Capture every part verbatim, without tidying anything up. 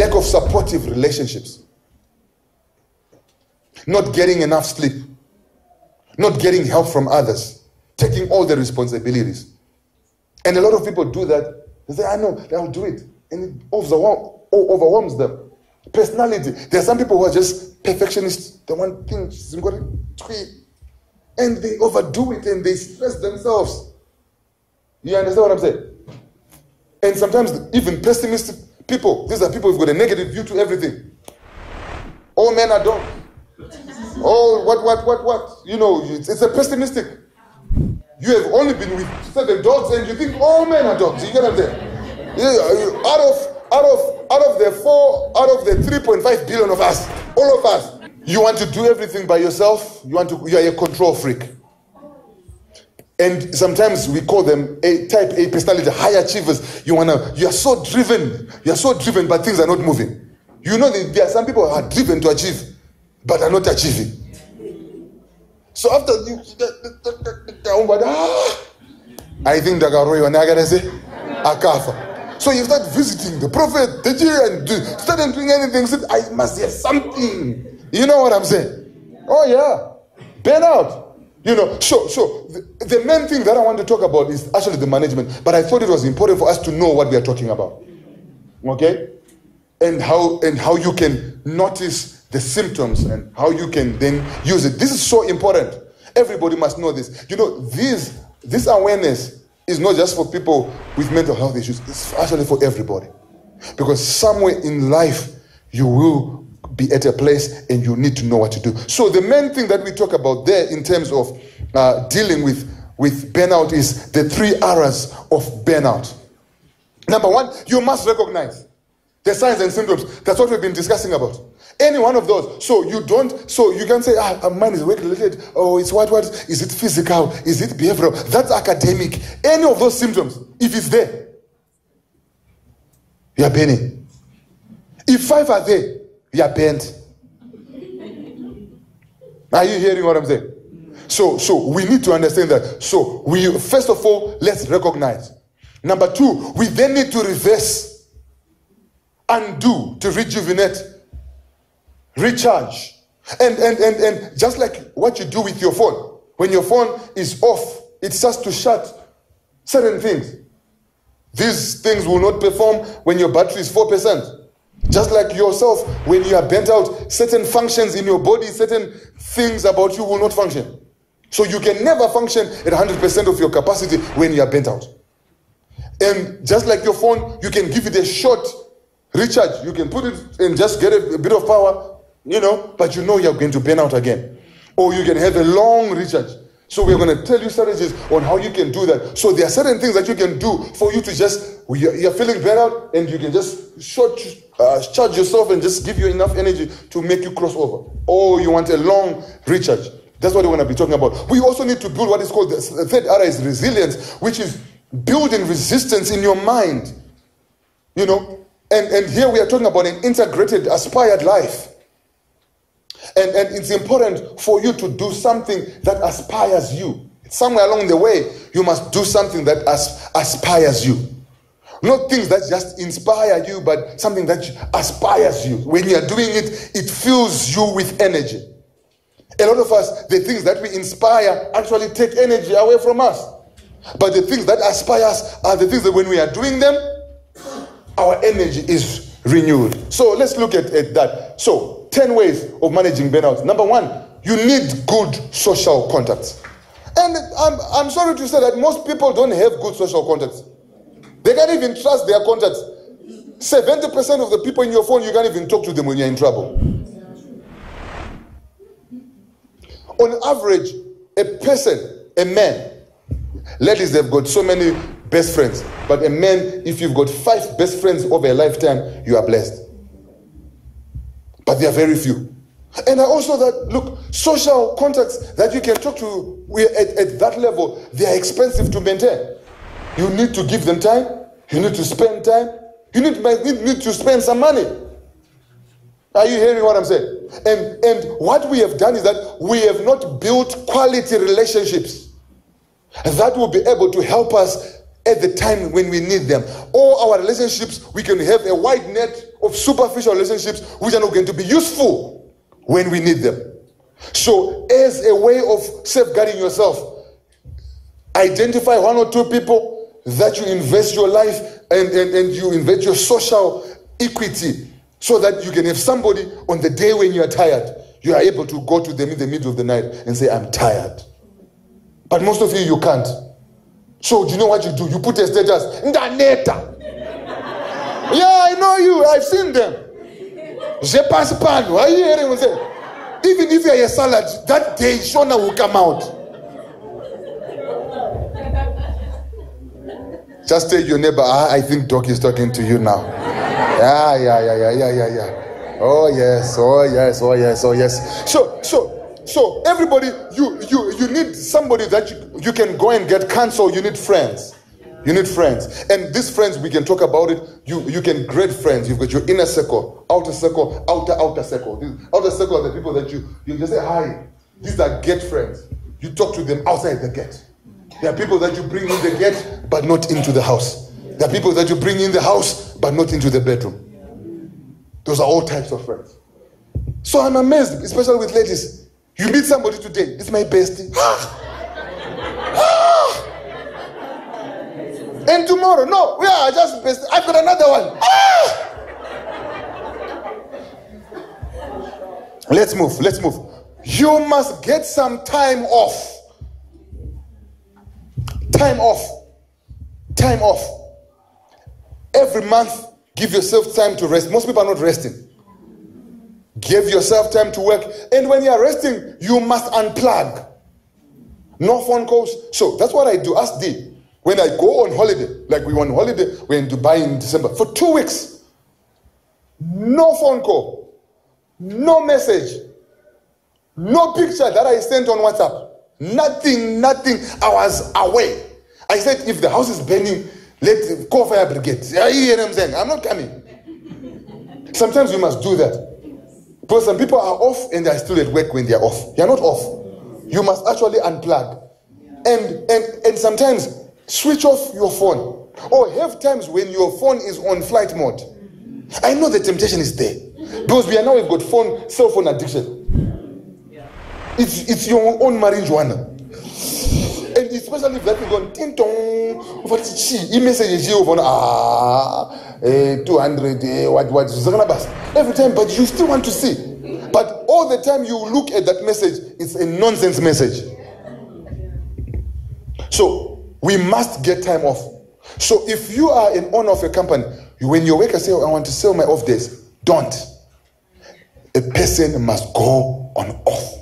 lack of supportive relationships, not getting enough sleep, not getting help from others, taking all the responsibilities. And a lot of people do that. They say, I know, I'll do it. And it overwhelm, overwhelms them. Personality. There are some people who are just perfectionists. They want things, and they overdo it and they stress themselves. You understand what I'm saying? And sometimes even pessimistic people, these are people who've got a negative view to everything. All men are dogs. Oh, what, what, what, what? You know, it's, it's a pessimistic. You have only been with seven dogs and you think all men are dogs. You get what I'm saying? Yeah, out of out of out of the four, out of the three point five billion of us, all of us, you want to do everything by yourself. You want to. You are a control freak. And sometimes we call them a type A personality, high achievers. You wanna. You are so driven. You are so driven, but things are not moving. You know that there are some people who are driven to achieve, but are not achieving. So after you, I think Akafa. So you start visiting the prophet, the G, and do, start doing anything. Say, I must have something. You know what I'm saying? Oh yeah, burn out. You know. So, so the, the main thing that I want to talk about is actually the management. But I thought it was important for us to know what we are talking about. Okay, and how and how you can notice the symptoms and how you can then use it. This is so important. Everybody must know this. You know, this this awareness is not just for people with mental health issues. It's actually for everybody. Because somewhere in life, you will be at a place and you need to know what to do. So the main thing that we talk about there in terms of uh, dealing with, with burnout is the three R's of burnout. Number one, you must recognize the signs and symptoms. That's what we've been discussing about. Any one of those. So you don't, so you can say, ah, mine is work related. Oh, it's what, what? Is it physical? Is it behavioral? That's academic. Any of those symptoms, if it's there, you are burning. If five are there, you are burnt. Are you hearing what I'm saying? So, so we need to understand that. So we, first of all, let's recognize. Number two, we then need to reverse, undo, to rejuvenate, recharge. And, and, and, and just like what you do with your phone. When your phone is off, it starts to shut certain things. These things will not perform when your battery is four percent. Just like yourself, when you are burnt out, certain functions in your body, certain things about you will not function. So you can never function at one hundred percent of your capacity when you are burnt out. And just like your phone, you can give it a short recharge. You can put it and just get a, a bit of power, you know, but you know you're going to burn out again. Or you can have a long recharge. So we're going to tell you strategies on how you can do that. So there are certain things that you can do for you to just, you're feeling burnt out and you can just short, uh, charge yourself and just give you enough energy to make you cross over. Or you want a long recharge. That's what we're going to be talking about. We also need to build what is called, the third R is resilience, which is building resistance in your mind. You know, and, and here we are talking about an integrated, aspired life. And, and it's important for you to do something that aspires you. Somewhere along the way, you must do something that as, aspires you. Not things that just inspire you, but something that aspires you. When you are doing it, it fills you with energy. A lot of us, the things that we inspire actually take energy away from us. But the things that aspire us are the things that when we are doing them, our energy is renewed. So let's look at, at that. So, ten ways of managing burnout. Number one, you need good social contacts. And I'm, I'm sorry to say that most people don't have good social contacts. They can't even trust their contacts. seventy percent of the people in your phone, you can't even talk to them when you're in trouble. On average, a person, a man, ladies, they've got so many best friends. But a man, if you've got five best friends over a lifetime, you are blessed. But there are very few. And I also that, look, social contacts that you can talk to we at, at that level, they are expensive to maintain. You need to give them time. You need to spend time. You need, need, need to spend some money. Are you hearing what I'm saying? And, and what we have done is that we have not built quality relationships that will be able to help us at the time when we need them. All our relationships, we can have a wide net of superficial relationships which are not going to be useful when we need them. So as a way of safeguarding yourself, identify one or two people that you invest your life and, and, and you invest your social equity so that you can have somebody on the day when you are tired, you are able to go to them in the middle of the night and say, I'm tired. But most of you, you can't. So do you know what you do? You put a status, Ndaneta. Yeah, I know you. I've seen them. Je passe pan. Why are you hearing me say? Even if you're a salad, that day Shona will come out. Just tell your neighbor, ah, I think Doc is talking to you now. Yeah, yeah, yeah, yeah, yeah, yeah, yeah. Oh yes, oh yes, oh yes, oh yes. So, so, so everybody, you, you, you need somebody that you, you can go and get counsel. You need friends. You need friends. And these friends, we can talk about it. You, you can grade friends. You've got your inner circle, outer circle, outer, outer circle. These outer circle are the people that you, you just say, hi. These are gate friends. You talk to them outside the gate. There are people that you bring in the gate, but not into the house. There are people that you bring in the house, but not into the bedroom. Those are all types of friends. So I'm amazed, especially with ladies. You meet somebody today, this is my bestie. And tomorrow, no, we are just bestie. I've got another one. Let's move, let's move. You must get some time off. Time off. Time off. Every month, give yourself time to rest. Most people are not resting. Give yourself time to work. And when you are resting, you must unplug. No phone calls. So that's what I do. Ask D. When I go on holiday, like we went on holiday, we're in Dubai in December, for two weeks, no phone call, no message, no picture that I sent on WhatsApp. Nothing, nothing. I was away. I said, if the house is burning, let call fire brigade. You hear what I'm saying? I'm not coming. Sometimes you must do that. Because some people are off and they're still at work when they're off. You're not off. You must actually unplug. And, and, and sometimes switch off your phone. Or have times when your phone is on flight mode. I know the temptation is there. Because we are now, we've got phone, cell phone addiction. It's, it's your own marijuana. And especially if that is on ting tong, what is she? Message you on ah eh, two hundred eh, what what every time, but you still want to see. But all the time you look at that message, it's a nonsense message. So we must get time off. So if you are an owner of a company, when you wake and say, oh, I want to sell my off days, don't. A person must go on off.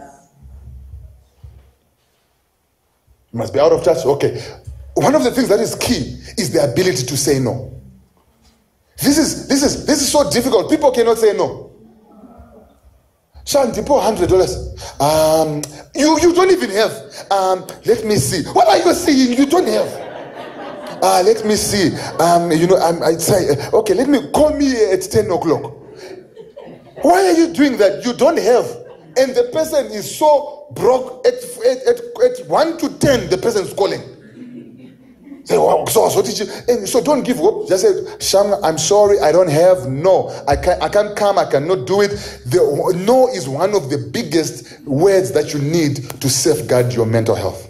Must be out of touch. Okay. One of the things that is key is the ability to say no. This is this is this is so difficult. People cannot say no. Sean, depot hundred dollars. Um, you you don't even have. Um, let me see. What are you saying? You don't have. Ah, uh, let me see. Um, you know, I'm. I say. Okay, let me call me at ten o'clock. Why are you doing that? You don't have, and the person is so broke at, at, at, at one to ten, the person is calling. Say, wow, so, so, did you, and so don't give up. Just say, Sham, I'm sorry, I don't have. No, I can't, I can't come, I cannot do it. The, no is one of the biggest words that you need to safeguard your mental health.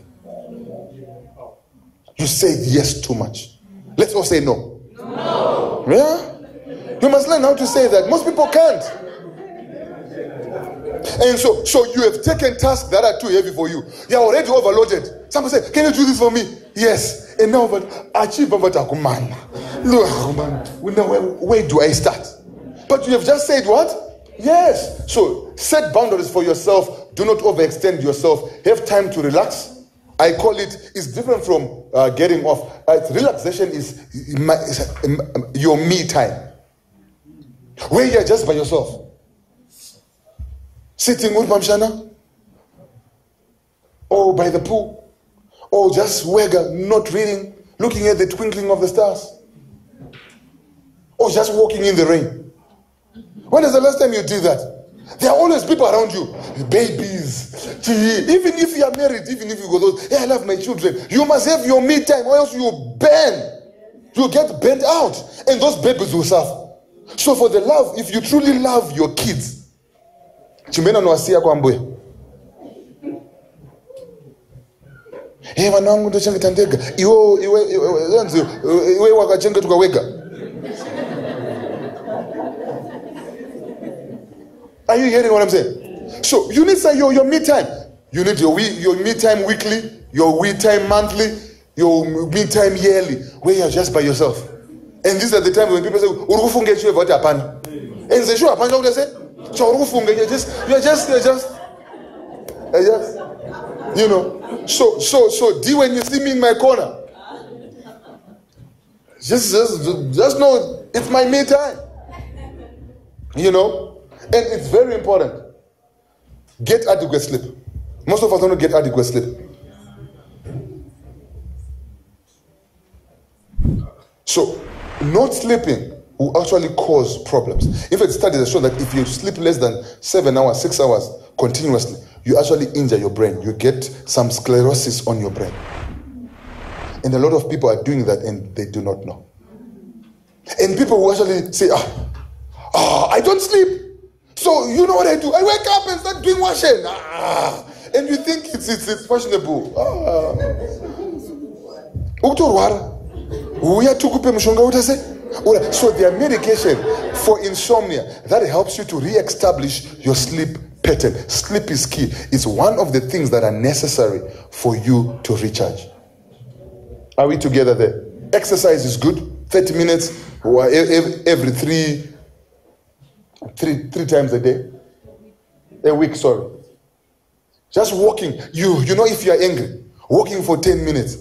You say yes too much. Let's all say no. No. Yeah? You must learn how to say that. Most people can't. And so, so you have taken tasks that are too heavy for you. You are already overloaded. Somebody say, can you do this for me? Yes. And now, but achieve what man. Where, where do I start? But you have just said what? Yes. So set boundaries for yourself. Do not overextend yourself. Have time to relax. I call it, it's different from uh, getting off. Uh, relaxation is, is your me time. Where you're just by yourself. Sitting with Mamshana, or by the pool, or just wega, not reading, looking at the twinkling of the stars, or just walking in the rain. When is the last time you did that? There are always people around you, babies. Even if you are married, even if you go those, hey, I love my children. You must have your me time, or else you burn. You get burnt out, and those babies will suffer. So for the love, if you truly love your kids, chimena nwasiya kwa mbuya. Hey, vana wangu ndochengeta ndega. Iwe iwe iwe iwe wakachengetwa wega. Are you hearing what I'm saying? So you need say your your me time. You need your we, your me time weekly, your we time monthly, your me time yearly, where you're just by yourself. And these are the times when people say, "Urufunge chwe vota hapana." And they show hapana, what they say? So urufunge, you're just you're just you're just you're just you know. So so so D, when you see me in my corner, just just just know it's my me time. You know, and it's very important. Get adequate sleep. Most of us don't get adequate sleep. So, not sleeping will actually cause problems. In fact, studies have shown that if you sleep less than seven hours, six hours continuously, you actually injure your brain. You get some sclerosis on your brain. And a lot of people are doing that and they do not know. And people will actually say, ah, ah, I don't sleep. So you know what I do? I wake up and start doing washing. Ah, and you think it's it's, it's fashionable. Ah. So there are medication for insomnia that helps you to re-establish your sleep pattern. Sleep is key. It's one of the things that are necessary for you to recharge. Are we together there? Exercise is good. thirty minutes every three, three, three times a day. A week, sorry. Just walking. You, you know, if you are angry, walking for ten minutes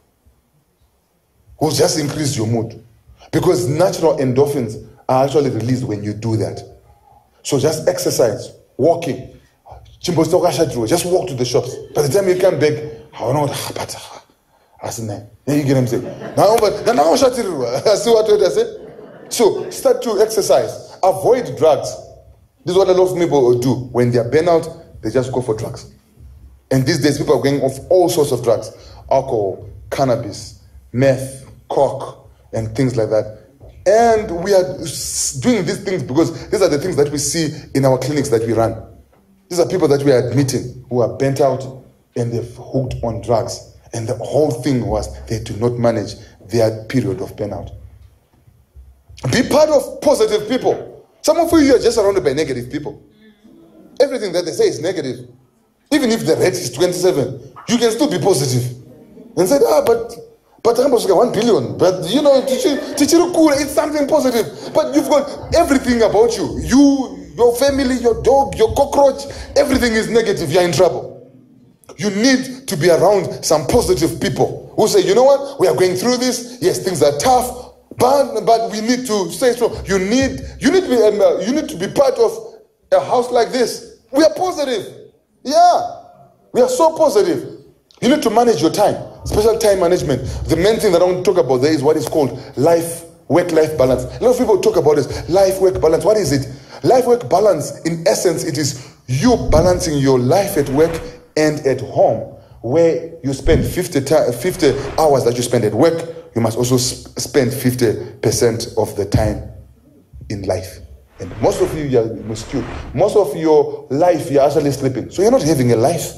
will just increase your mood. Because natural endorphins are actually released when you do that. So just exercise, walking. Just walk to the shops. By the time you come back, I don't know what then you get them say. Now, now, see what I say? So start to exercise. Avoid drugs. This is what a lot of people do. When they are burnout, they just go for drugs. And these days, people are going off all sorts of drugs. Alcohol, cannabis, meth, coke, and things like that. And we are doing these things because these are the things that we see in our clinics that we run. These are people that we are admitting who are burnt out and they've hooked on drugs. And the whole thing was they do not manage their period of burnout. Be part of positive people. Some of you are just surrounded by negative people. Everything that they say is negative. Even if the rate is twenty-seven, you can still be positive. And say, ah, but but I'm supposed to get one billion. But you know, it's something positive. But you've got everything about you. You, your family, your dog, your cockroach, everything is negative. You're in trouble. You need to be around some positive people who say, you know what, we are going through this. Yes, things are tough, but but we need to stay strong. You need you need to be um, uh, you need to be part of a house like this. We are positive. Yeah, we are so positive. You need to manage your time, special time management. The main thing that I want to talk about there is what is called life work-life balance. A lot of people talk about this life-work balance. What is it? Life-work balance, in essence, it is you balancing your life at work and at home, where you spend fifty, fifty hours that you spend at work, you must also sp- spend fifty percent of the time in life. And most of you, you are skewed. Most of your life, you're actually sleeping. So you're not having a life.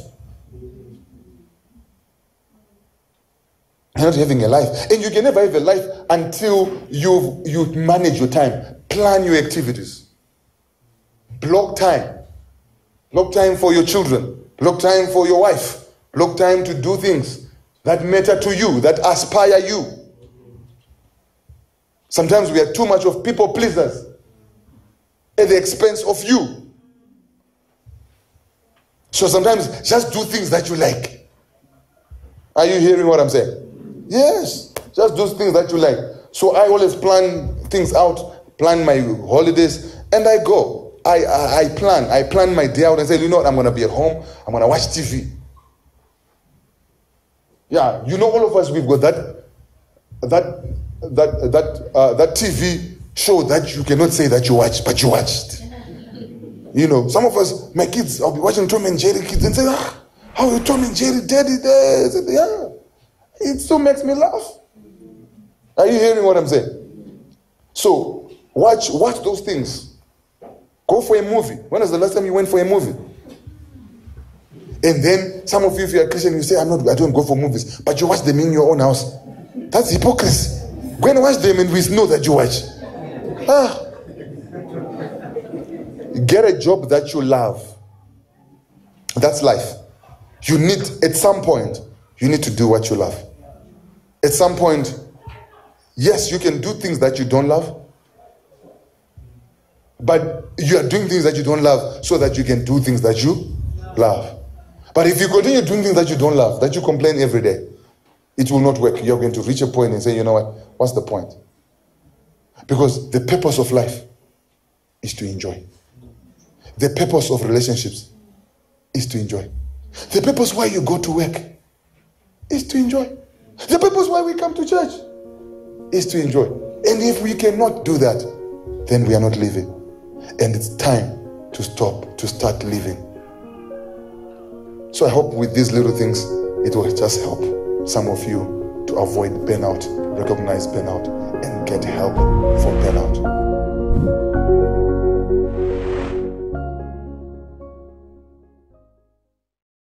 You're not having a life. And you can never have a life until you you manage your time. Plan your activities. Block time. Block time for your children. Block time for your wife. Block time to do things that matter to you, that aspire you. Sometimes we are too much of people pleasers at the expense of you. So sometimes just do things that you like. Are you hearing what I'm saying? Yes, just do things that you like. So I always plan things out, plan my holidays, and I go. I, I, I plan. I plan my day out and say, you know what, I'm going to be at home. I'm going to watch T V. Yeah, you know, all of us, we've got that that that that uh, that T V show that you cannot say that you watched, but you watched. You know, some of us, my kids, I'll be watching Tom and Jerry kids and say, ah, how are Tom and Jerry daddy there? Say, yeah, it still makes me laugh. Are you hearing what I'm saying? So Watch, watch those things. Go for a movie. When was the last time you went for a movie? And then some of you, if you're a Christian, you say, I'm not, I don't go for movies. But you watch them in your own house. That's hypocrisy. Go and watch them and we know that you watch. Ah. Get a job that you love. That's life. You need, at some point, you need to do what you love. At some point, yes, you can do things that you don't love. But you are doing things that you don't love so that you can do things that you love. But if you continue doing things that you don't love, that you complain every day, it will not work. You're going to reach a point and say, you know what, what's the point? Because the purpose of life is to enjoy. The purpose of relationships is to enjoy. The purpose why you go to work is to enjoy. The purpose why we come to church is to enjoy. And if we cannot do that, then we are not living. And it's time to stop, to start living. So I hope with these little things, it will just help some of you to avoid burnout, recognize burnout, and get help for burnout.